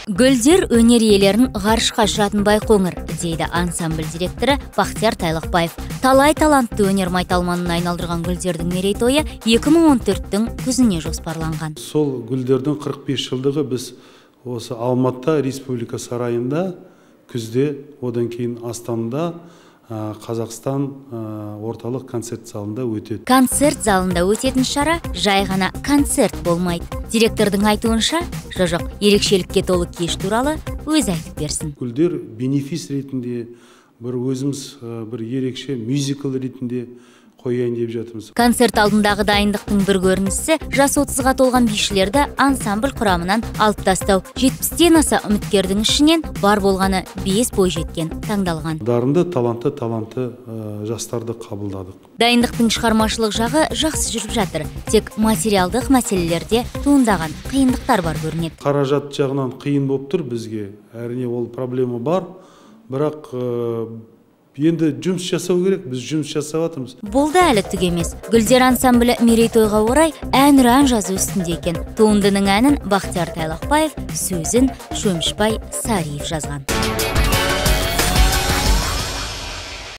Гүлдер өнер иелерін ғарышқа ұшыратын байқоңыр, дейді ансамбль директоры Бақтияр Тайлықбаев. Талай талантты өнер майталманын айналдырған гүлдердің мерейтойы 2014-тің күзіне жоспарланған. Сол гүлдердің 45 жылдығы біз осы Алматы Республика сарайында күзде, одан кейін Астанада Қазақстан орталық концерт залында өтеді. Концерт залында өтетін шара жай ғана концерт болмайды. Директордың айтуынша, жоқ, ерекшелікке толы кеш туралы өз айтып берсін. Гүлдер бенефис ретінде, бір өзіміз бір ерекше мюзикл ретінде қояйын деп жатырмыз. Концерт алдындағы дайындықтың бір көрінісі жас 30-ға толған бишілерді ансамбль құрамынан алып тастау. 70-тен аса үміткердің ішінен бар болғаны 5 бойжеткен таңдалған. Дарынды, талантты жастарды қабылдадық. Дайындықтың шығармашылық жағы жақсы жүріп жатыр. Тек материалдық мәселелерде туындаған қиындықтар бар көрінеді. Қаражат жағынан қиын болып тұр бізге. Әрине ол проблема бар, бірақ енді жұмыс жасау керек, біз жұмыс жасап жатырмыз. Болды әлі түк емес. Гүлдер ансамблі мерейтойға орай әнұран жазу үстінде екен. Туындының әнін Бақтияр Тайлықбаев, сөзін Шөмішбай Сариев жазған.